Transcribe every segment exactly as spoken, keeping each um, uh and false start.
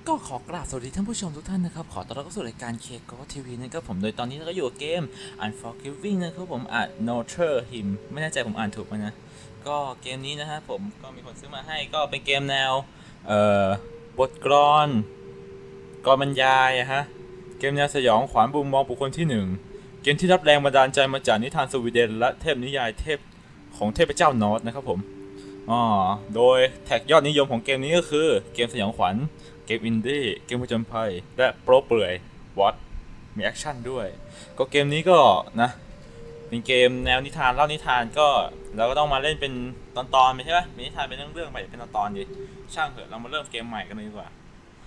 ก็ขอกราบสวัสดีท่านผู้ชมทุกท่านนะครับขอต้อนรับเข้าสู่รายการเคโกทีวีนะครับผมโดยตอนนี้เราก็อยู่กับเกม Unforgiving นะครับผมอ่าน Nurture Him ไม่แน่ใจผมอ่านถูกไหมนะก็เกมนี้นะฮะผมก็มีคนซื้อมาให้ก็เป็นเกมแนวเอ่อบทกลอนกลอนบรรยายอะฮะเกมแนวสยองขวัญมุมมองบุคคลที่หนึ่งเกมที่รับแรงบันดาลใจมาจากนิทานสวีเดนและเทพนิยายเทพของเทพเจ้านอร์สนะครับผมอ๋อโดยแท็กยอดนิยมของเกมนี้ก็คือเกมสยองขวัญเกมอินดี้เกมผจญภัยและโปรเปลือยวอตมีแอคชั่นด้วยก็เกมนี้ก็นะเป็นเกมแนวนิทานเล่านิทานก็เราก็ต้องมาเล่นเป็นตอนๆไปใช่ไหมมีนิทานเป็นเรื่องๆไปเป็นตอนๆดิช่างเถอะเรามาเริ่มเกมใหม่กันเลยดีกว่า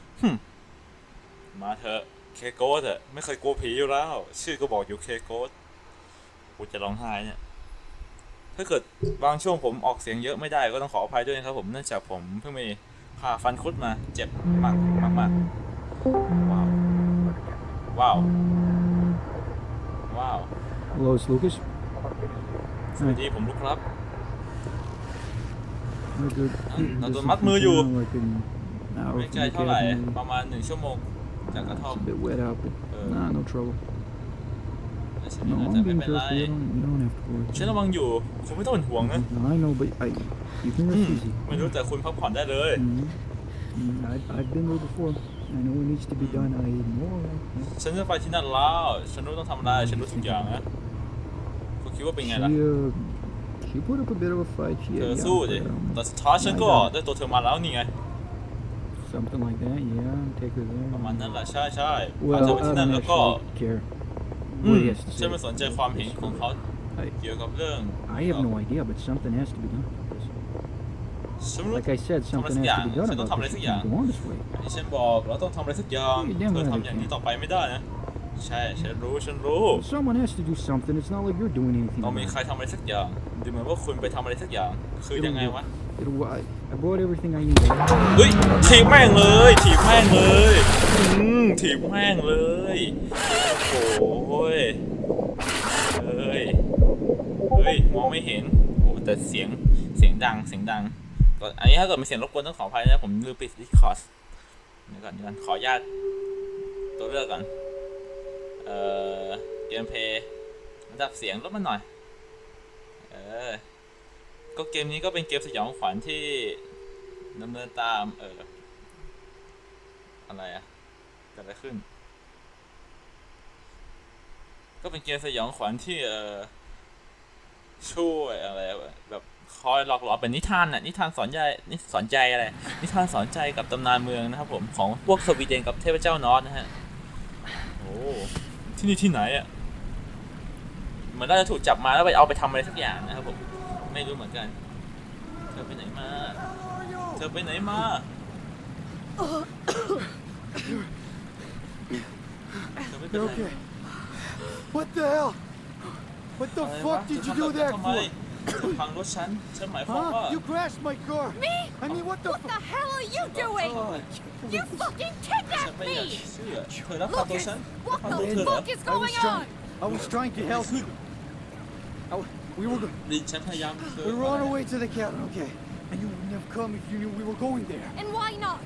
มาเถอะเคโกสอะไม่เคยกลัวผีอยู่แล้วชื่อก็บอกอยู่เคโกสกูจะร้องไห้เนี่ยถ้าเกิดบางช่วงผมออกเสียงเยอะไม่ได้ก็ต้องขออภัยด้วยนะครับผมเนื่องจากผมเพิ่งไปผ่าฟันคุดมาเจ็บมากมากมากว้าวว้าวว้าว Hello, it's Lucas. สวัสดีผมลูกครับ Good. เราโดนมัดมืออยู่ Like an hour ไม่ from ไกล the เท่าไหร่ cabin. ประมาณหนึ่งชั่วโมงจากกระท่อม It's a bit wet out, but Uh, nah, no trouble. ฉัน No, น่า I'm จะไม่ being เป็นไร careful. You don't, you don't have to worry. ฉันระวังอยู่คุณไม่ต้องเป็นห่วงนะ No, I know, but I, you can rest easy. ไม่รู้แต่คุณพักผ่อนได้เลย Mm-hmm. Mm, I, I've been there before. I know what needs to be done. I know. ฉันจะไปที่นั่นแล้วฉันรู้ต้องทำอะไรฉันรู้ทุกอย่างนะคุณคิดว่าเป็นไง She, ล่ะ uh, she put up a bit of a fight. She เธ had อ yeah, สู้ดิ but, um, แต่สุดท้ายฉันก็ได้ตัวเธอมาแล้วนี่ไง something like that. Yeah, take her ประมาณ there. นั้นแหละใช่ใช่พา Well, เธอไป I ที่ don't นั่นแล้วก็ actually care อืม what he has to ฉัน say. ไม่สนใจความเห็นของเขา I, เกี่ยวกับเรื่อง I have no idea, but something has to be done. ฉันรู้ Like I said, something has to be done about this. We can't go on this way. ที่ฉันบอกเราต้องทำอะไรสักอย่างเธอทำอย่างนี้ต่อไปไม่ได้นะใช่ฉันรู้ฉันรู้ Someone has to do something. It's not like you're doing anything. ต้องมี about ใครทำอะไรสักอย่างดูเหมือนว่าคุณไปทำอะไรสักอย่างคือยังไงวะ it. It'll, I, I brought everything I need. เฮ้ยถีบแม่งเลยถีบแม่งเลยอืมถีบแม่งเลยโอ้ยเฮ้ยเฮ้ยมองไม่เห็นโอ้แต่เสียงเสียงดังเสียงดังก่อนอันนี้ถ้าเกิดมีเสียงรบกวนต้องขออภัยนะผมลืมปิด Discord เดี๋ยวก่อนเดี๋ยวก่อนขออนุญาตตัวเลือกก่อนเอ่อเกมเพลย์ระดับเสียงลดมันหน่อยเออก็เกมนี้ก็เป็นเกมสยองขวัญที่ดำเนินตามเอออะไรอะเกิดอะไรขึ้นก็เป็นเกมสยองขวัญที่เออช่วยอะไรแบบคอยหลอกหลอนเป็นนิทานน่ะนิทานสอนใจนิสอนใจอะไรนิทานสอนใจกับตำนานเมืองนะครับผมของพวกสวีเดนกับเทพเจ้านอร์สนะฮะโอ้ที่นี่ที่ไหนอ่ะเหมือนเราจะถูกจับมาแล้วไปเอาไปทำอะไรสักอย่างนะครับผมไม่รู้เหมือนกันเธอไปไหนมาเธอไปไหนมา You're okay. What the hell? What the fuck did you do that for? พังรถฉันฉันหมายความว่า Huh? You crashed my car. Me? I mean, what the What fuck? the hell are you doing? You fucking ฉัน kidnapped ไม่อยาก me! เชื่อเธอรับฟังตัว Lucas, ฉัน what ฟังตัว the เธอเหรอ fuck is I was going trying. on? I was trying to help you. I, we were go- ดิฉันพยายามเธอ we were on our way to the cabin, okay? And you wouldn't have come if you knew we were going there. And why not?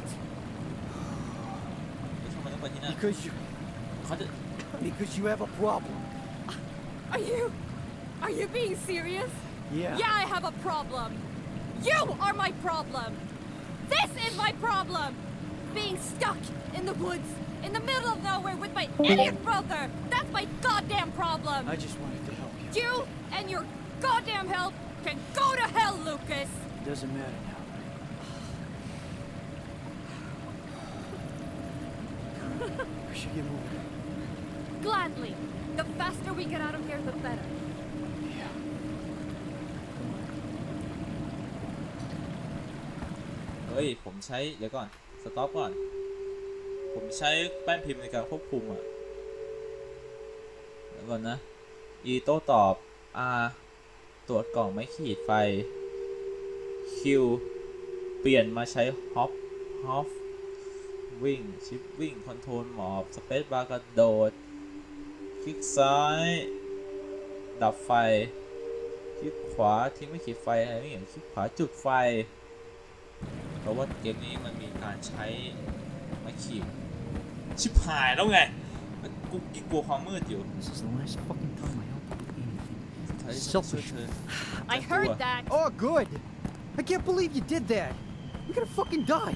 ทำไมต้องไปที่นั่น Because you, เขาจะ because you have a problem. Are you... Are you being serious? Yeah. Yeah, I have a problem. You are my problem. This is my problem. Being stuck in the woods, in the middle of nowhere with my idiot brother. That's my goddamn problem. I just wanted to help you. You and your goddamn help can go to hell, Lucas. Doesn't matter now. We should get moving. Gladly. The faster we get out of here, the better. Yeah. เฮ้ยผมใช้เดี๋ยวก่อนสต็อปก่อนผมใช้แป้นพิมพ์ในการควบคุมอ่ะเดี๋ยวก่อนนะ E โต้ตอบ R ตรวจกล่องไม้ขีดไฟ Q เปลี่ยนมาใช้ Hop Hop วิ่งชิปวิ่งคอนโทรลหมอบสเปซบาร์กระโดดคลิกซ้ายดับไฟคลิกขวาทิ้งไม่ขีดไฟอะไรไม่เห็นคลิกขวาจุดไฟเพราะว่าเกมนี้มันมีการใช้มาขีมชิบหายแล้วไงกูกลัวความมืดอยู่ This is the last fucking time I help you with anything. ช่วย Selfish. เธอ I heard that. Oh, good. I can't believe you did that. You could have fucking died.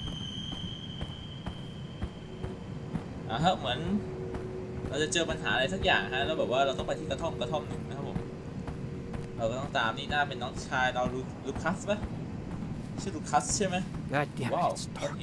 อ่ะฮะเหมือนเราจะเจอปัญหาอะไรสักอย่างฮะแล้วแบบว่าเราต้องไปที่กระท่อมกระท่อมหนึ่งนะครับผมเราก็ต้องตามนี่น่าเป็นน้องชายเราลูลูคัสปะชื่อลูคัสใช่ไหม God damn ว้าว it, it's dark.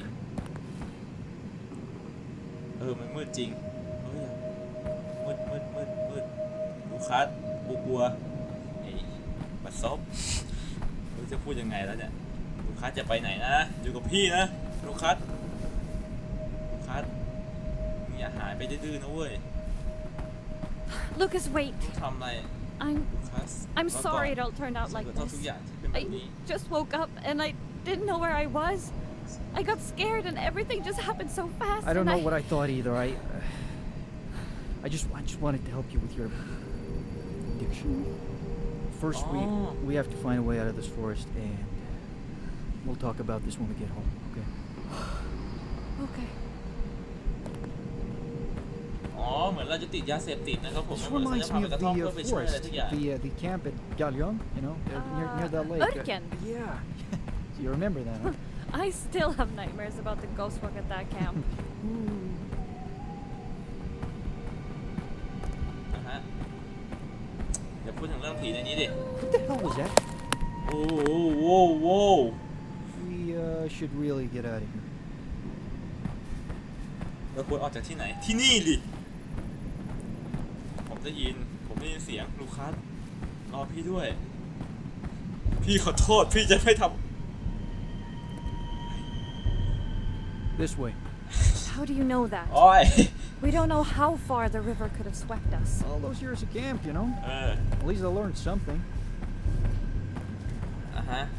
เออมันมืดจริงเฮ้ยมืดมืดมืดมืดลูคัสกูกลัวไอ้บัดซบไม่รู้จะพูดยังไงแล้วเนี่ยลูคัสจะไปไหนนะอยู่กับพี่นะลูคัสลูคัสมึงอย่าหายไปดื้อๆนะเว้ย Lucas, wait. ทำอะไร I'm ลูคัส I'm sorry it all turned out like ขอโทษทุก this. อย่างที่เป็นแบบ I นี้ just woke up and I didn't know where I was. I got scared and everything just happened so fast. I don't and know what I thought either. I, uh, I just, I just wanted to help you with your addiction. First, Oh. we, we have to find a way out of this forest, and we'll talk about this when we get home. Okay? Okay. อ๋อเหมือนเราจะติดยาเสพติดนะครับผม This เหมือนเขาจะ reminds พา me ไป of ก the ระท่อมเพื่ uh, อไปช่วยอะไร forest, ทุกอย่าง the uh, the camp at Galion. You know, uh, near, near that lake. Uh, Urken. yeah. So you remember that? Huh? I still have nightmares about the ghost work at that camp. นะฮะเดี๋ยวพูดถึงเรื่องผีในนี้ดิ What the hell was that? โอ้โหโว้โว้ We uh, should really get out of here. เราควรออกจากที่ไหนที่นี่ดิผมได้ยินผมได้ยินเสียงลูคัสรอพี่ด้วยพี่ขอโทษพี่จะไม่ท This way. How do you know that? ำโอ้ย We don't know how far the river could have swept us. All those years of camp, you know. เออ At least I learned something. อ่ะฮะ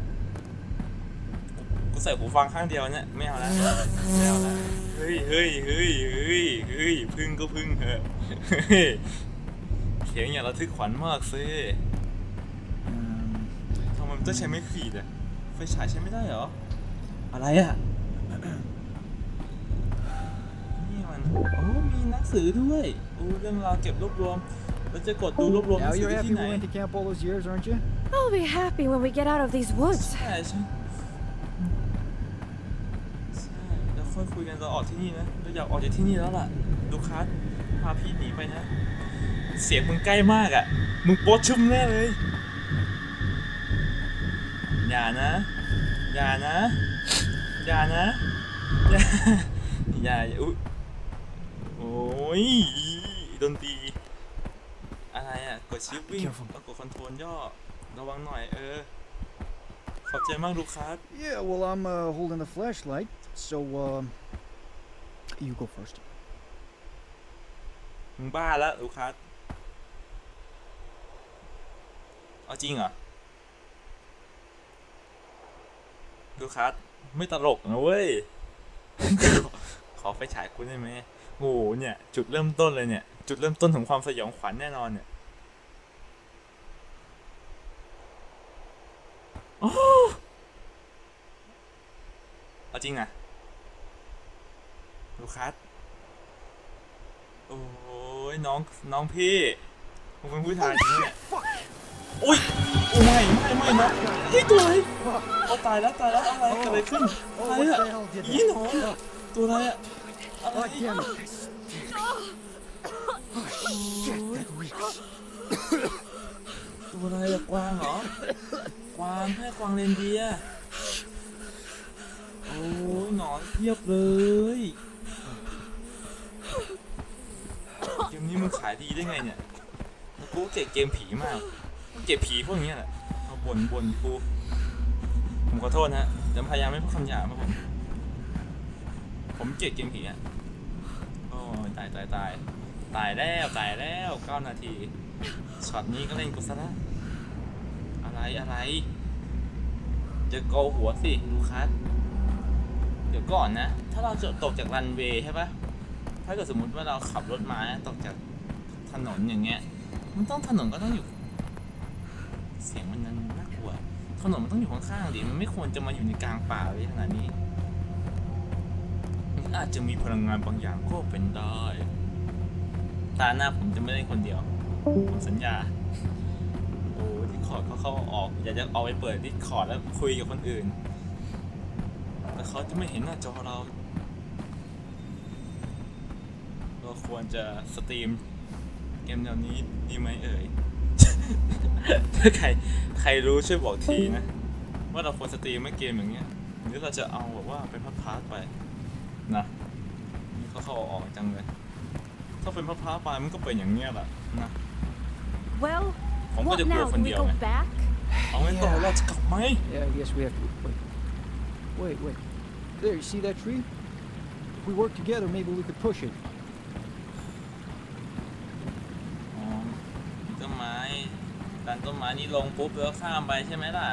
กูใส่หูฟังข้างเดียวเนี่ยไม่เอาแล้วไม่เอาแล้วเฮ้ยเฮ้ยเฮ้ยเฮ้ยเฮ้ยพึ่งก็พึ่งเหอะเฮ้ยเสียงอย่างระทึกขวัญมากซิ Um, ทำไมมันต้องใช้ไม้ขีดอะไฟฉายใช้ไม่ได้เหรออะไรอะนี่มันโอ้มีหนังสือด้วยโอ้เรื่องราวเก็บรวบรวมเราจะกดดูรวบรวมหนั now งสือ you're ได้ happy ที่ we ไหน went to camp all those years, aren't you? I'll be happy when we get out of these woods. ใช่ใช่ใช่แล้วค่อยคุยกันเราออกที่นี่นะเราอยากออกจากที่นี่แล้วล่ะลูคัสพาพี่หนีไปนะเสียงมึงใกล้มากอ่ะมึงโป๊ะชุ่มแน่เลยอย่านะอย่านะอย่านะอย่าอย่าอุ๊ยโอ้ยดนตรีอะไรอ่ะกดชิปวิ่งแล้วกดคอนโทรลย่อระวังหน่อยเออขอบใจมากลูคัส Yeah, well, I'm uh, holding the flashlight, so um, you go first. มึงบ้าแล้วลูคัสเอาจริงเหรอลูคัสไม่ตลกนะเว้ย ขอไฟฉายคุณได้ไหมโอ้โหเนี่ยจุดเริ่มต้นเลยเนี่ยจุดเริ่มต้นของความสยองขวัญแน่นอนเนี่ยโอ้เอาจริงอะลูคัสโอ้ยน้องน้องพี่มึงเป็นผู้ชายจริงเนี่ยอุ้ยโอ้ไม่ไม่ไม่นะเฮ้ยตัวอะไรโอ้ตายแล้วตายแล้วอะไรเกิดอะไรขึ้นอะไรอะอีหนอนตัวอะไรอะอะไร God damn it. Oh, shit, that reeks. ตัวอะไรอะกวางเหรอกวางแค่กวางเรนเดียร์โอ้ยหนอนเพียบเลยเกมนี้มึงขายดีได้ไงเนี่ยกูเกลียดเกมผีมากกูเกลียดผีพวกนี้แหละเอาบ่นบ่นกูผมขอโทษนะจะพยายามไม่พูดคำหยาบนะผมผมเกลียดเกมผีอ่ะโอ้ยตายตายตายตายแล้วตายแล้วเก้านาทีช็อตนี้ก็เล่นกูซะละอะไรอะไรจะโกหัวสิลูคัสเดี๋ยวก่อนนะถ้าเราจะตกจากรันเวย์ใช่ปะถ้าเกิดสมมติว่าเราขับรถมาตกจากถนนอย่างเงี้ยมันต้องถนนก็ต้องอยู่เสียงมันน่ากลัวถนนมันต้องอยู่ข้างๆดิมันไม่ควรจะมาอยู่ในกลางป่าเลยขนาดนี้อาจจะมีพลังงานบางอย่างก็เป็นได้ตาหน้าผมจะไม่ได้คนเดียวผมสัญญาโอ้ดิสคอร์ดเขาเข้าออกอยากจะเอาไปเปิดดิสคอร์ดแล้วคุยกับคนอื่นแต่เขาจะไม่เห็นหน้าจอเราเราควรจะสตรีมเกมแนวนี้ดีไหมเอ่ย ถ้าใครใครรู้ช่วยบอกทีนะว่าเราควรสตรีมไม่เกมอย่างเงี้ยหรือเราจะเอาแบบว่าเป็นพาร์ทๆไปนะนี่เขาเข้าออกจังเลยถ้าเป็นพาร์ทๆไปมันก็เป็นอย่างเงี้ยแหละนะ Well, ผมก็ what จะกลัว now? คน Do we เดียว go ไง back? เอาไว้ต่อเราจะกลับไหม Yeah, I guess we have to. Wait. Wait, wait. There, you see that tree? If we work together, maybe we could push it. อ๋อมีต้นไม้ดันต้นไม้นี้ลงปุ๊บแล้วข้ามไปใช่ไหมล่ะ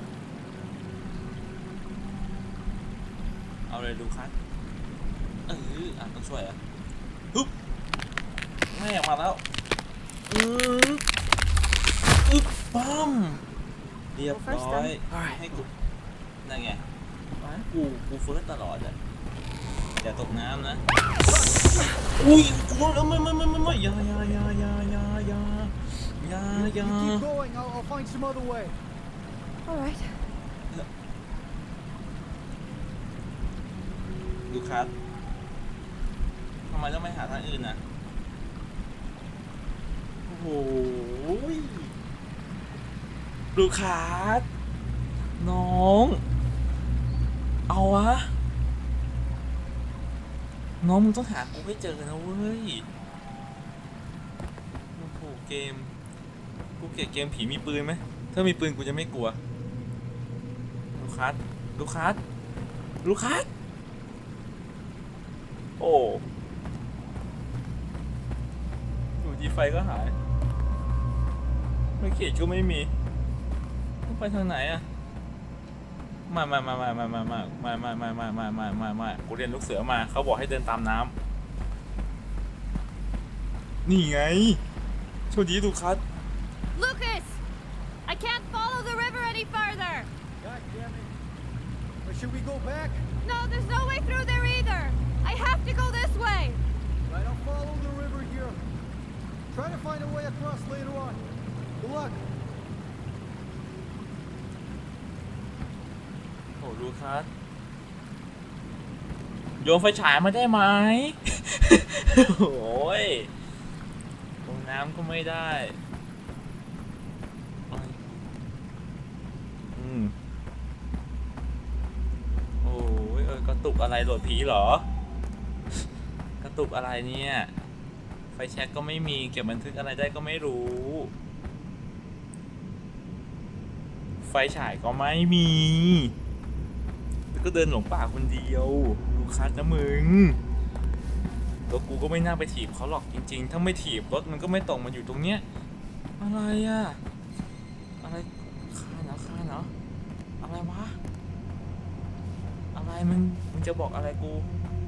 เอาเลยดูคัทเอออ่ะต้องช่วยอ่ะฮึบแม่ออกมาแล้วอืออึ๊บปั๊มเรียบร้อยให้กูนั่นไงกูกูเฟิร์สตลอดอ่ะอย่าตกน้ำนะอุ้ยกูแล้วไม่ไม่ไม่ไม่ไม่อย่าอย่าอย่าอย่าอย่าอย่าอย่าอย่า You keep going. I'll, I'll find some other way. All right. ดูคัททำไมต้องไม่หาทางอื่นนะโอ้โหดูคัทน้องเอาวะน้องมึงต้องหากูให้เจอนะเว้ยโอ้โหเกมกูเกลียดเกมผีมีปืนไหมถ้ามีปืนกูจะไม่กลัวดูคัทดูคัทดูคัทโอ้อยู่ดีไฟก็หายไม่เขียนก็ไม่มีต้องไปทางไหนอะมามามามามามามามามามามามามามามากูเรียนลูกเสือมาเขาบอกให้เดินตามน้ำนี่ไงโชคดีดูคัท Lucas, I can't follow the river any farther. God damn it. Or should we go back? No, there's no way through there either. I have to go this way. Right, I'll follow the river here. Try to find a way across later on. Good luck. โอ้ดูคัทโยนไฟฉายมาได้ไหม โอ้ยลงน้ำก็ไม่ได้อืมโอ้ยเออกระตุกอะไรโหลดผีเหรอกระตุกอะไรเนี่ยไฟแช็กก็ไม่มีเก็บบันทึกอะไรได้ก็ไม่รู้ไฟฉายก็ไม่มีแล้วก็เดินหลงป่าคนเดียวดูคัทนะมึงตัวกูก็ไม่น่าไปถีบเขาหรอกจริงๆถ้าไม่ถีบรถมันก็ไม่ตกมาอยู่ตรงเนี้ยอะไรอะอะไรคานเหรอคานเหรออะไรวะอะไรมึงมึงจะบอกอะไรกู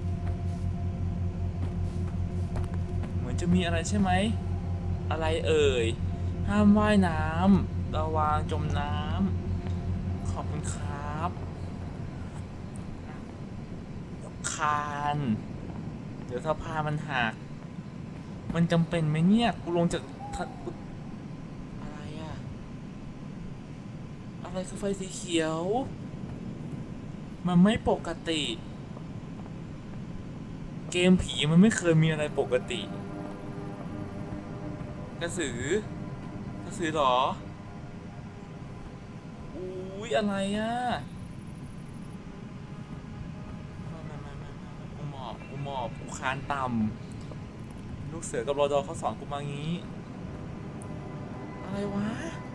เหมือนจะมีอะไรใช่ไหมอะไรเอ่ยห้ามว่ายน้ำระวังจมน้ำขอบคุณครับคานเดี๋ยวสะพานมันหักมันจำเป็นไหมเนี่ยกูลงจากอะไรอะอะไรคือไฟสีเขียวมันไม่ปกติเกมผีมันไม่เคยมีอะไรปกติกระสือกระสือหรออุ้ยอะไรอะกูหมอบกูหมอบกูคานต่ำลูกเสือกับรอดอเขาสอนกูมางี้อะไรวะ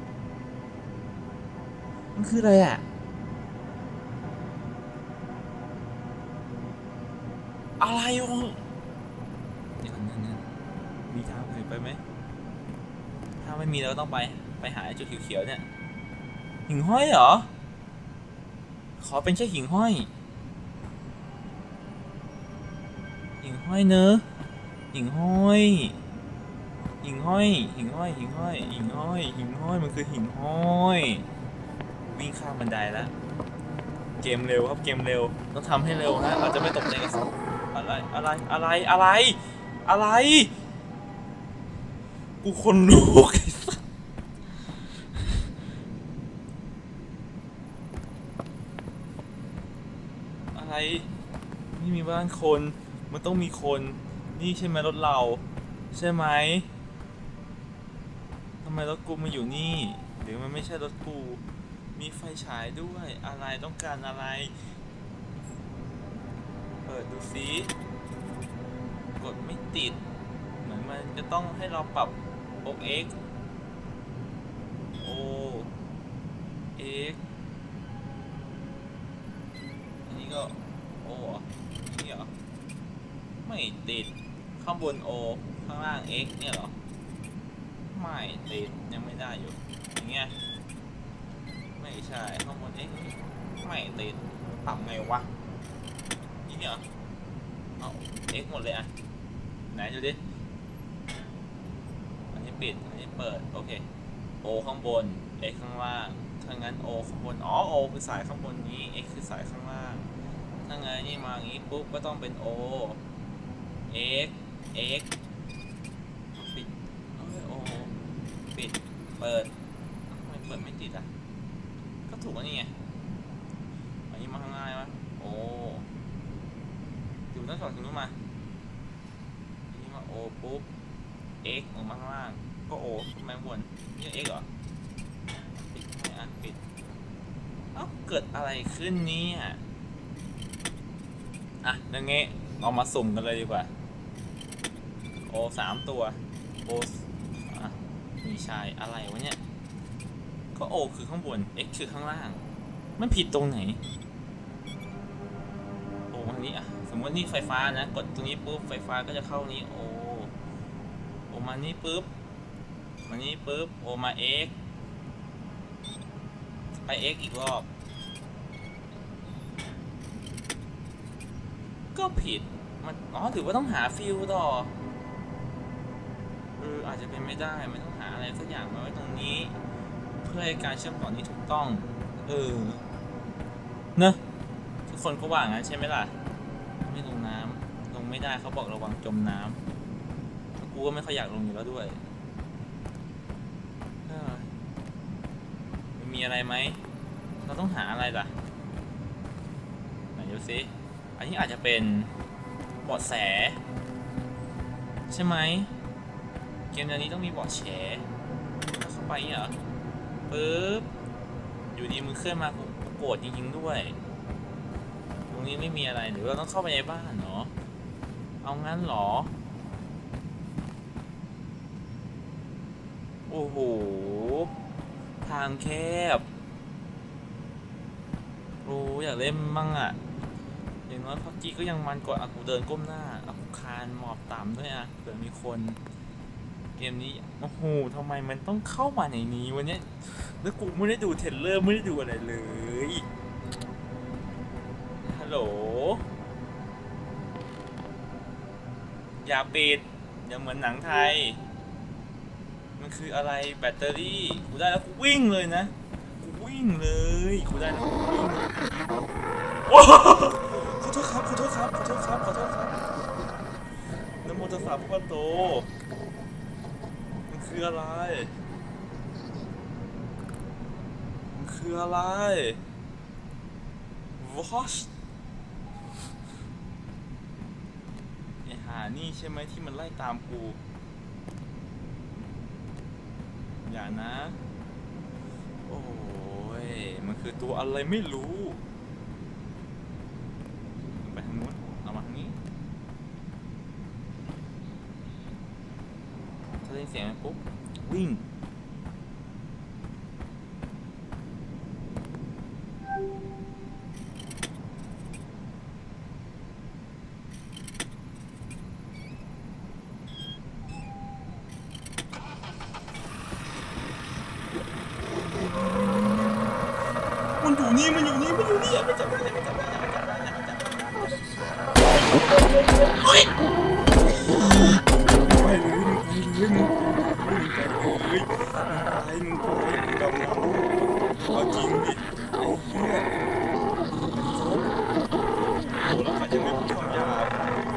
มันคืออะไรอะอะไรวะเดี๋ยวนั้นนะมีทางอื่นไปไหมถ้าไม่มีเราต้องไปไปหาจุดเขียวๆเนี่ยหิ่งห้อยเหรอขอเป็นแค่หิ่งห้อยหิ่งห้อยเนอะหิ่งห้อยหิ่งห้อยหิ่งห้อยหิ่งห้อยหิ่งห้อยหิ่งห้อยมันคือหิ่งห้อยวิ่งข้ามบันไดแล้วเกมเร็วครับเกมเร็วต้องทำให้เร็วนะเราจะไม่ตกใจกันอะไรอะไรอะไรอะไรอะไรกูคนลุกอะไรนี่มีบ้านคนมันต้องมีคนนี่ใช่ไหมรถเราใช่ไหมทำไมรถกูมาอยู่นี่หรือมันไม่ใช่รถกูมีไฟฉายด้วยอะไรต้องการอะไรเปิดดูซิกดไม่ติดเหมือนมันจะต้องให้เราปรับ โอ เอ็กซ์ โอ เอ็กซ์ อันนี้ก็ โอ นี่เหรอไม่ติดข้างบน O ข้างล่าง X เนี่ยเหรอไม่ติดยังไม่ได้อยู่อย่างเงี้ยไม่ใช่ข้างบน X ไม่ติดปรับไงวะนี่เหรอเอา X หมดเลยอ่ะไหนดูดิอันนี้ปิดอันนี้เปิดโอเค O ข้างบน X ข้างล่างถ้างั้น O ข้างบนอ๋อ O คือสายข้างบนนี้ X คือสายข้างล่างถ้างั้นนี่มาอย่างนี้ปุ๊บก็ต้องเป็น O X X ปิดโอ้ยโอ้ปิดเปิดไม่เปิดไม่ติดอ่ะก็ถูกแล้วนี่ไงอันนี้มาข้างหน้าใช่ไหมโอ้ดูตั้งแต่ตรงนู้นมาอันนี้มา O ปุ๊บ X ออกมาข้างล่างก็ O แมงบนนี่ X เหรอปิดไม่อ่ะปิดเอ้าเกิดอะไรขึ้นเนี่ยอ่ะอย่างงี้เรามาสุ่มกันเลยดีกว่าโอสามตัวโออ่ะมีชายอะไรวะเนี่ยก็โอคือข้างบน X คือข้างล่างมันผิดตรงไหนโออันนี้อ่ะสมมตินี่ไฟฟ้านะกดตรงนี้ปุ๊บไฟฟ้าก็จะเข้านี้โอโอมานี่ปุ๊บมานี่ปุ๊บโอมา X ไป X อีกรอบก็ผิดมันอ๋อถือว่าต้องหาฟิลต่อเอออาจจะเป็นไม่ได้ไม่ต้องหาอะไรสักอย่างมาไว้ตรงนี้เพื่อให้การเชื่อมต่อนี้ถูกต้องเออเนอะทุกคนก็ว่างั้นใช่ไหมล่ะไม่ลงน้ำลงไม่ได้เขาบอกระวังจมน้ำกูก็ไม่ค่อยอยากลงอยู่แล้วด้วยเออมันมีอะไรไหมเราต้องหาอะไรล่ะไหนดูสิอันนี้อาจจะเป็นเบาะแสใช่ไหมเกมนี้ต้องมีเบาะแสเข้าไปเหรอปึ๊บอยู่ดีมึงเคลื่อนมากูโกรธจริงๆด้วยตรงนี้ไม่มีอะไรหรือว่าต้องเข้าไปในบ้านเนาะเอางั้นหรอโอ้โหทางแคบโอ้อยากเล่นมั่งอ่ะอย่างน้อยพับจีก็ยังมันกว่าอ่ะกูเดินก้มหน้าอ่ะกูคานหมอบต่ำด้วยอ่ะเผื่อมีคนเกมนี้โอ้โหทำไมมันต้องเข้ามาในนี้วันนี้แล้วกูไม่ได้ดูเทรลเลอร์ไม่ได้ดูอะไรเลยฮัลโหลอย่าปิดอย่าเหมือนหนังไทยมันคืออะไรแบตเตอรี่กูได้แล้วกูวิ่งเลยนะกูวิ่งเลยกูได้แล้วกูวิ่งโอ้ขอโทษครับขอโทษครับขอโทษครับขอโทษครับนโมตัสสะพระพุทธโตมันคืออะไรมันคืออะไร What ไอ้หานี่ใช่ไหมที่มันไล่ตามกูอย่านะโอ้ยมันคือตัวอะไรไม่รู้ไปทางนู้นเอามาทางนี้ถ้าได้เสียงปุ๊บวิ่งมันอยู่นี่มันอยู่นี่มันอยู่นี่ไม่จับได้ไม่จับได้ไม่จับได้ไม่จับได้เฮ้ยไปเลยมึงไปเลยมึงไปเลยมึงไปเลยมึงไปมึงดำน้ำเอาจริงดิไอ้เหี้ยโอ้แล้วเขาจะไม่พูดคำหยาบ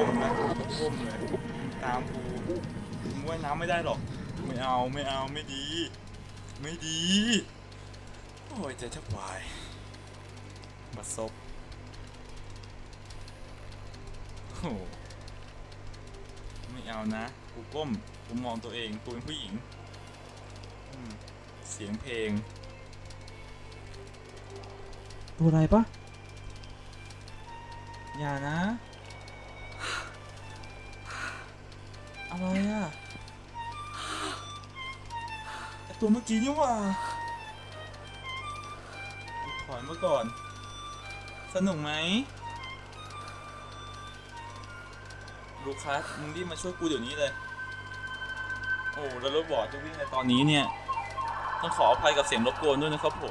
มนะก้มเลยตามกูมึงว่ายน้ำไม่ได้หรอกไม่เอาไม่เอาไม่ดีไม่ดีโอ้ยใจแทบวายบัดซบโอ้ไม่เอานะกูก้มกูมองตัวเองกูเป็นผู้หญิงเสียงเพลงตัวอะไรปะอย่านะอะไรอะไอตัวเมื่อกี้นี่ว่าถอยมาก่อนสนุกไหมลูคัสมึงรีบมาช่วยกูเดี๋ยวนี้เลยโอ้แล้วรถบอร์ดจะวิ่งในตอนนี้เนี่ยต้องขออภัยกับเสียงรบกวนด้วยนะครับผม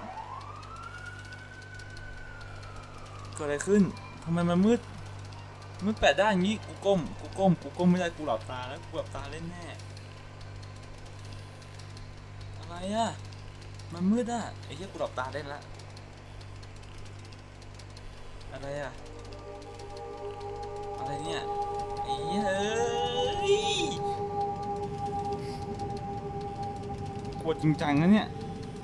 เกิดอะไรขึ้นทำไมมันมืดมืดแปดด้านอย่างนี้กูก้มกูก้มกูก้มไม่ได้กูหลับตาแล้วกูหลับตาเล่นแน่อะไรอะมันมืดอะไอ้เหี้ยกูหลับตาเล่นละอะไรอะอะไรเนี่ยไอ้เหี้ยเอ้ยกลัวจริงจังนะเนี่ย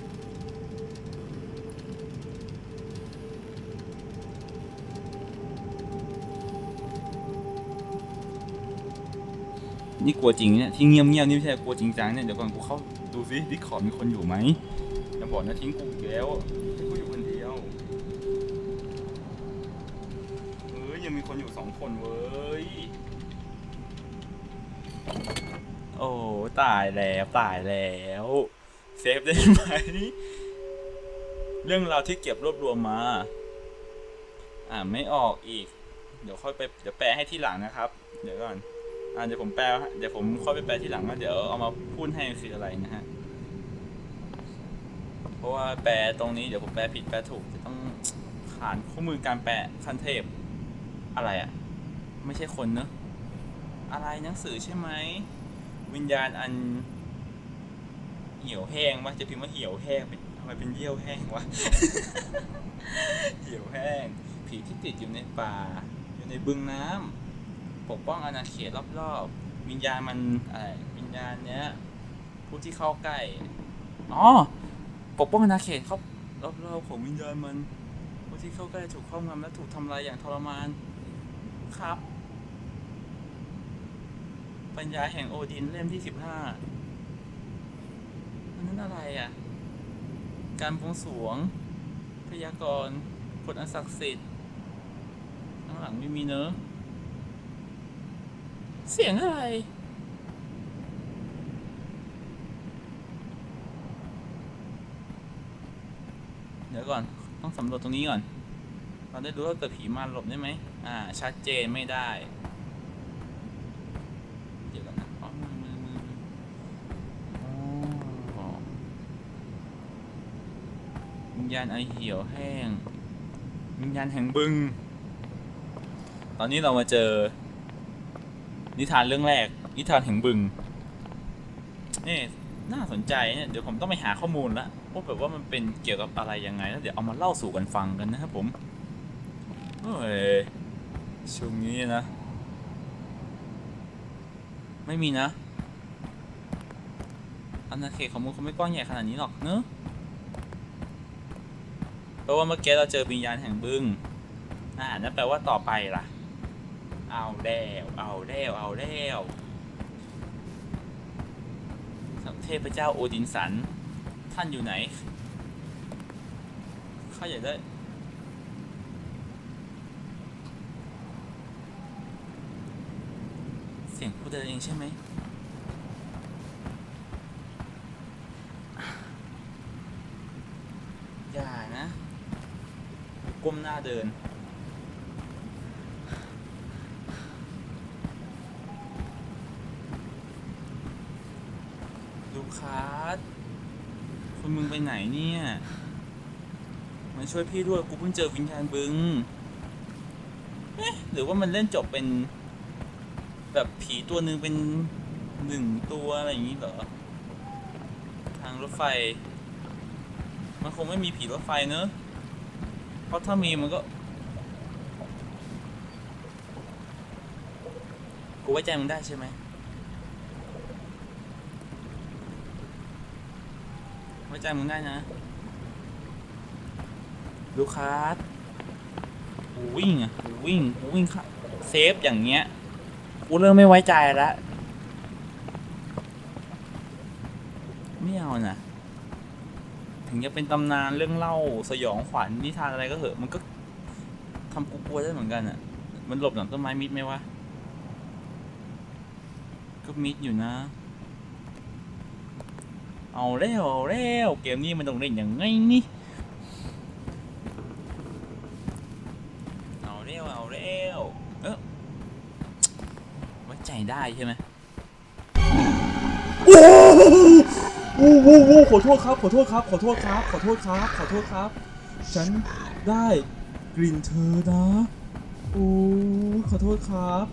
นี่กลัวจริงเนี่ยที่เงียบเงียบนี่ไม่ใช่กลัวจริงจังเนี่ยเดี๋ยวก่อนกูเข้าดูซิดิคอร์ดมีคนอยู่ไหมอย่าบอกนะทิ้งกูอีกแล้วทิ้งกูอยู่คนเดียวเฮ้ยยังมีคนอยู่สองคนเว้ยโอ้ตายแล้วตายแล้วเซฟได้ไหมเรื่องราวที่เก็บรวบรวมมาอ่าไม่ออกอีกเดี๋ยวค่อยไปเดี๋ยวแปลให้ที่หลังนะครับเดี๋ยวก่อนอ่าเดี๋ยวผมแปลเดี๋ยวผมค่อยไปแปลที่หลังว่าเดี๋ยวเอามาพูดให้คืออะไรนะฮะเพราะว่าแปลตรงนี้เดี๋ยวผมแปลผิดแปลถูกจะต้องขานคู่มือการแปลขั้นเทพอะไรอ่ะไม่ใช่คนเนอะอะไรหนังสือใช่ไหมวิญญาณอันเหี่ยวแห้งวะจะพิมพ์ว่าเหี่ยวแห้งเป็นทำไมเป็นเยี่ยวแห้งวะ เหี่ยวแห้งผีที่ติดอยู่ในป่าอยู่ในบึงน้ำปกป้องอาณาเขตรอบๆวิญญาณมันอะไรวิญญาณเนี้ยผู้ที่เข้าใกล้อ๋อปกป้องอาณาเขตเขารอบๆของวิญญาณมันผู้ที่เข้าใกล้ถูกครอบงำและถูกทำลายอย่างทรมานครับปัญญาแห่งโอดินเล่มที่สิบห้าอันนั้นอะไรอ่ะการบวงสรวงพยากรณ์กฎอันศักดิ์สิทธิ์ข้างหลังไม่มีเนอะเสียงอะไรเดี๋ยวก่อนต้องสำรวจตรงนี้ก่อนเราได้รู้ว่าเกิดผีมาหลบได้ไหมอ่าชัดเจนไม่ได้เดี๋ยวก่อนนะอ๋อมือมือมืออ๋อวิญญาณไอเหี่ยวแห้งวิญญาณแห่งบึงตอนนี้เรามาเจอนิทานเรื่องแรกนิทานแห่งบึงนี่น่าสนใจเนี่ยเดี๋ยวผมต้องไปหาข้อมูลละว่าแบบว่ามันเป็นเกี่ยวกับอะไรยังไงแล้วเดี๋ยวเอามาเล่าสู่กันฟังกันนะครับผมโอ้ยช่วงนี้นะไม่มีนะอาณาเขตของมึงคงไม่กว้างใหญ่ขนาดนี้หรอกเนอะเพราะว่าเมื่อกี้เราเจอวิญญาณแห่งบึงอ่านั่นแปลว่าต่อไปล่ะเอาแล้วเอาแล้วเอาแล้วเทพเจ้าโอดินสันท่านอยู่ไหนข้าอยากได้เสียงพูดเองใช่ไหมอย่านะก้มหน้าเดินลูคัสคุณมึงไปไหนเนี่ยมาช่วยพี่ด้วยกูเพิ่งเจอวิญญาณบึงเอ๊ะหรือว่ามันเล่นจบเป็นแบบผีตัวหนึ่งเป็นหนึ่งตัวอะไรอย่างนี้เหรอทางรถไฟมันคงไม่มีผีรถไฟเนอะเพราะถ้ามีมันก็ไว้ใจมึงได้ใช่ไหมไว้ใจมึงได้นะลูคัสกูวิ่งอ่ะกูวิ่งกูวิ่งค่ะเซฟอย่างเงี้ยกูเริ่มไม่ไว้ใจแล้วไม่เอานะถึงจะเป็นตำนานเรื่องเล่าสยองขวัญนิทานอะไรก็เหอะมันก็ทำกูกลัวได้เหมือนกันอ่ะมันหลบหลังต้นไม้มิดไหมวะก็มิดอยู่นะเอาแล้วเอาแล้วเกมนี้มันต้องเล่นอย่างไงนี่เอาแล้วเอาแล้วเออไว้ใจได้ใช่ไหมโอ้โหโอ้โหขอโทษครับขอโทษครับขอโทษครับขอโทษครับขอโทษครับฉันได้กลิ่นเธอนะโอ้ขอโทษครับ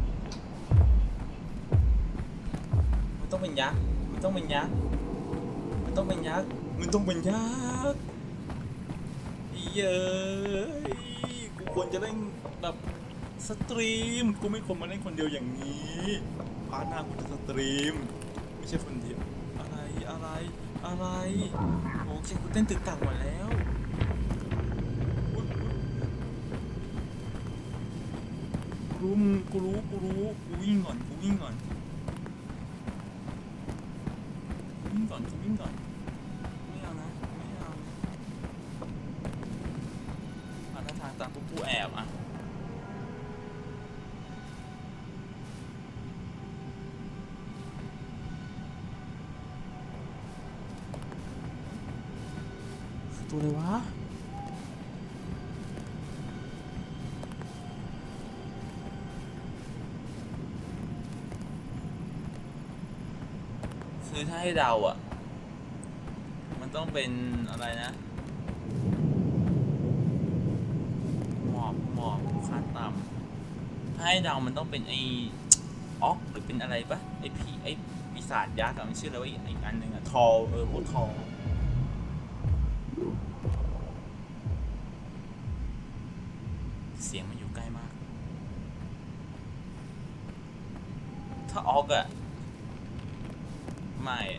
มันต้องเป็นยักษ์มันต้องเป็นยักษ์มันต้องเป็นยักษ์มันต้องเป็นยักษ์เย้ยกูควรจะเล่นแบบสตรีมกูไม่ควรมาเล่นคนเดียวอย่างนี้พาร์ทหน้ากูจะสตรีมไม่ใช่คนเดียวอะไรอะไรอะไรโอเคกูเต้นตึกตักหมดแล้วกูรู้กูรู้กูรู้กูวิ่งก่อนกูวิ่งก่อนวิ่งก่อนกูวิ่งก่อนไม่เอานะไม่เอาอ่ะถ้าทางตามกูกูแอบอ่ะตัวเลยวะคือถ้าให้เดาอ่ะมันต้องเป็นอะไรนะหมอบหมอบคาดต่ำถ้าให้เดามันต้องเป็นไอ้ออกหรือเป็นอะไรปะไอ้ผีไอ้ปีศาจยักษ์อะมันชื่ออะไรวะอีกอันหนึ่งอะทอเออพวกทอเสียงมันอยู่ใกล้มากถ้าออกอะไม่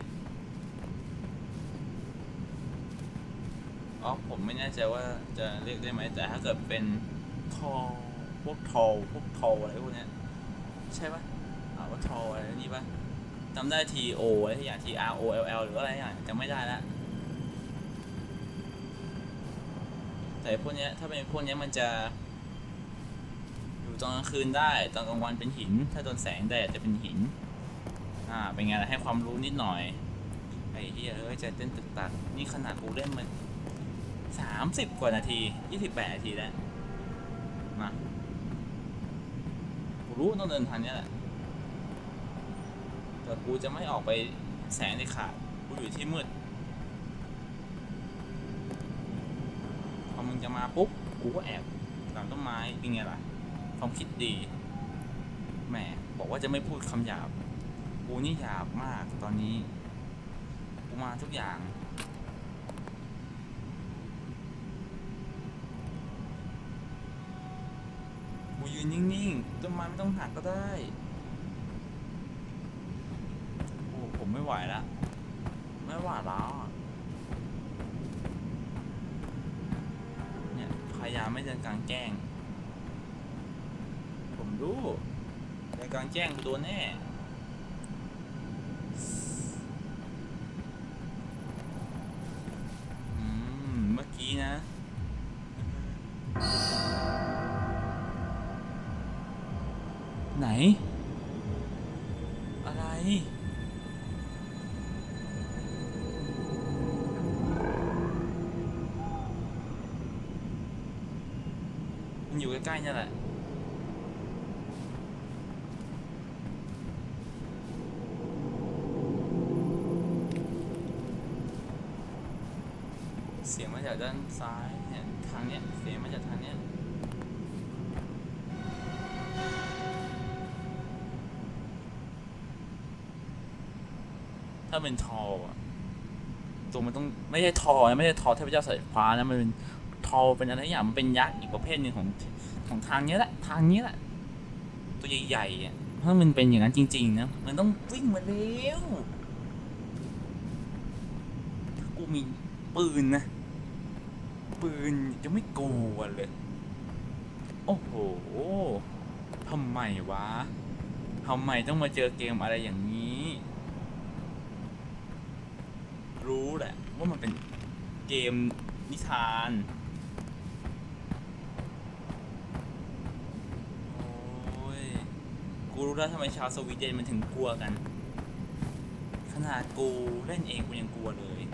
อ๋อผมไม่แน่ใจว่าจะเรียกได้ไหมแต่ถ้าเกิดเป็นทอพวกทอพวกทออะไรพวกนี้ใช่ปะอ่าว่าทออะไรนี่ปะจำได้ T O อะไรอย่าง T R O L L หรืออะไรอย่างจำไม่ได้แล้วแต่พวกนี้ถ้าเป็นพวกนี้มันจะอยู่ตอนกลางคืนได้ตอนกลางวันเป็นหินถ้าโดนแสงแดดจะเป็นหินอ่าเป็นไงล่ะให้ความรู้นิดหน่อยไอ้เหี้ยเอ้ยใจเต้นตึกตักนี่ขนาดกูเล่นมันสามสิบกว่านาทียี่สิบแปดนาทีแล้วมากูรู้ต้องเดินทางนี้แหละแต่กูจะไม่ออกไปแสงในขาดกูอยู่ที่มืดพอมึงจะมาปุ๊บกูก็แอบหลังต้นไม้เป็นไงล่ะความคิดดีแหมบอกว่าจะไม่พูดคำหยาบกูนี่หยาบมากตอนนี้กูมาทุกอย่างกูยืนนิ่งๆต้นไม้ไม่ต้องหักก็ได้โอ้ผมไม่ไหวแล้วไม่ไหวแล้วเนี่ยพยายามไม่เดินกลางแจ้งผมรู้เดินกลางแจ้งกูโดนแน่เมื่อกี้นะไหนอะไรมันอยู่ใกล้ๆนี่แหละเสียงมาจากด้านซ้ายเนี่ยทางเนี้ยเสียงมาจากทางเนี้ยถ้าเป็นทออ่ะตัวมันต้องไม่ใช่ทอนะไม่ใช่ทอเทพเจ้าสายฟ้านะมันเป็นทอเป็นอะไรอย่างมันเป็นยักษ์อีกประเภทหนึ่งของของทางนี้แหละทางนี้แหละตัวใหญ่ๆอ่ะถ้ามันเป็นอย่างนั้นจริงๆนะมันต้องวิ่งมาเร็วกูมีปืนนะปืนจะไม่กลัวเลยโอ้โหทำไมวะทำไมต้องมาเจอเกมอะไรอย่างนี้รู้แหละว่ามันเป็นเกมนิทานโอ้ยกูรู้แล้วทำไมชาวสวีเดนมันถึงกลัวกันขนาดกูเล่นเองกูยังกลัวเลย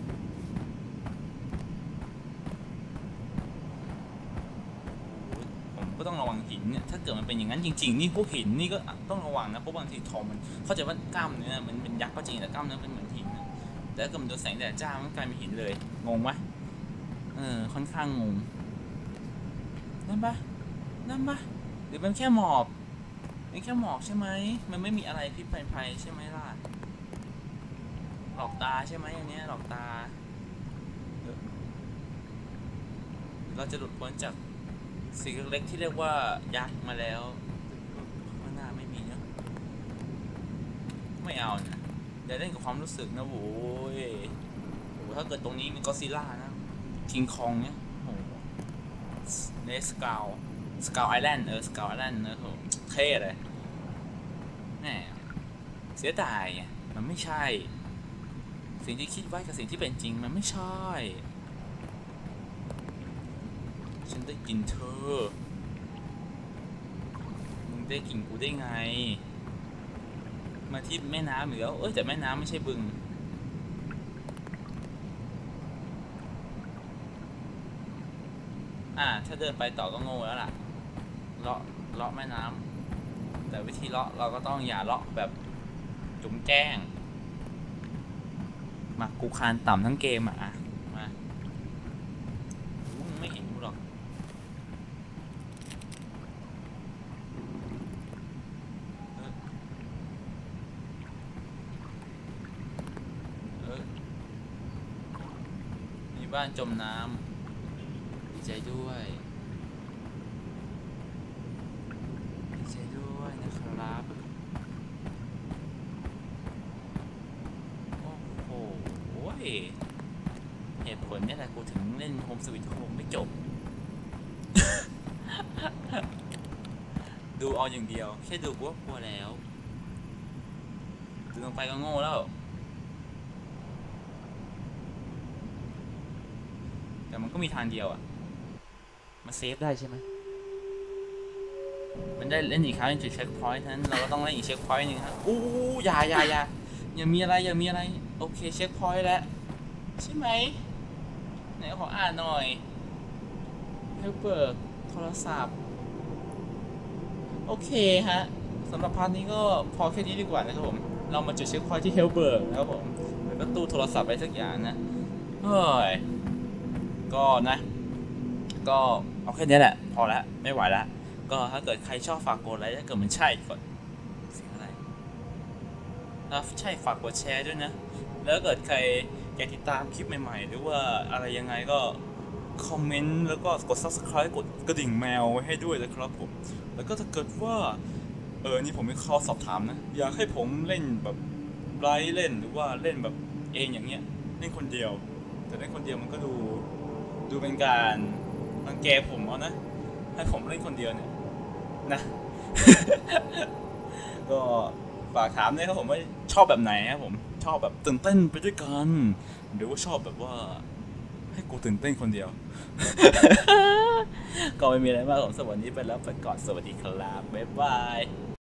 ก็ต้องระวังหินเนี่ยถ้าเกิดมันเป็นอย่างนั้นจริงๆนี่พวกหินนี่ก็ต้องระวังนะเพราะบางทีทองมันเข้าใจว่ากล้ามเนื้อมันเป็นยักษ์ก็จริงแต่กล้ามเนื้อเป็นเหมือนหินนะแต่ถ้าเกิดมันโดนแสงแดดจ้ามันกลายเป็นหินเลยงงไหมเออค่อนข้างงงนั่นปะนั่นปะหรือมันแค่หมอกมันแค่หมอกใช่ไหมมันไม่มีอะไรพิษภัยใช่ไหมล่ะหลอกตาใช่ไหมอันนี้หลอกตาเราจะหลุดพ้นจากสิ่งเล็กที่เรียกว่ายักษ์มาแล้วข้างหน้าไม่มีเนาะไม่เอานะอย่าเล่นกับความรู้สึกนะโว้ยโอ้ถ้าเกิดตรงนี้มีก็อดซิลล่านะคิงคองเนี่ยโอ้เนสกาวสกาวไอแลนด์เออสกาวไอแลนด์นะโหเท่เลยแน่เสียดายมันไม่ใช่สิ่งที่คิดไว้กับสิ่งที่เป็นจริงมันไม่ใช่ฉันได้กินเธอมึงได้กินกูได้ไงมาที่แม่น้ำเหรือเอ้ยแต่แม่น้ำไม่ใช่บึงอ่าถ้าเดินไปต่อก็โง่แล้วล่ะเลาะเลาะแม่น้ำแต่วิธีเลาะเราก็ต้องอย่าเลาะแบบจุ๋มแจ้งมากูคานต่ำทั้งเกมอ่ะมาไม่เห็นกูหรอกบ้านจมน้ำดีใจด้วยดีใจด้วยนะครับโอ้โหเหตุผลนี่แหละกูถึงเล่นโฮมสวีทโฮมไม่จบ ดูเอาอย่างเดียวแค่ดูกูก็กลัวแล้วดูลงไปก็โง่แล้วแต่มันก็มีทางเดียวอ่ะมาเซฟได้ใช่ไหมมันได้เล่นอีกครั้งจุดเช็คพอยต์นั้นเราก็ต้องเล่นอีกเช็คพอยต์นึงครับอู้อย่าอย่าอย่าอย่ามีอะไรอย่ามีอะไรโอเคเช็คพอยต์แล้วใช่ไหมไหนขออ่านหน่อยให้เปิดโทรศัพท์โอเคฮะสำหรับพาร์ทนี้ก็พอแค่นี้ดีกว่านะครับผมเรามาจุดเช็คพอยต์ที่เฮลเบิร์กนะครับผมแล้วก็ตู้โทรศัพท์ไปสักอย่างนะเฮ้ยก็นะก็เอาแค่นี้แหละพอแล้วไม่ไหวแล้วก็ถ้าเกิดใครชอบฝากกดไลค์ถ้าเกิดมันใช่กดเสียงอะไรถ้าใช่ฝากกดแชร์ด้วยนะแล้วเกิดใครอยากติดตามคลิปใหม่ๆหรือว่าอะไรยังไงก็คอมเมนต์แล้วก็กด ซับสไครบ์ กดกระดิ่งแมวไว้ให้ด้วยนะครับผมแล้วก็ถ้าเกิดว่าเออนี่ผมมีข้อสอบถามนะอยากให้ผมเล่นแบบไลฟ์เล่นหรือว่าเล่นแบบเองอย่างเงี้ยเล่นคนเดียวแต่เล่นคนเดียวมันก็ดูดูเป็นการรังแกผมเอานะให้ผมเล่นคนเดียวเนี่ยนะ ก็ฝากถามด้วยครับผมว่าชอบแบบไหนครับผมชอบแบบตื่นเต้นไปด้วยกันหรือว่าชอบแบบว่าให้กูตื่นเต้นคนเดียว ก็ไม่มีอะไรมากผมสวัสดีไปแล้วไปก่อนสวัสดีครับบ๊ายบาย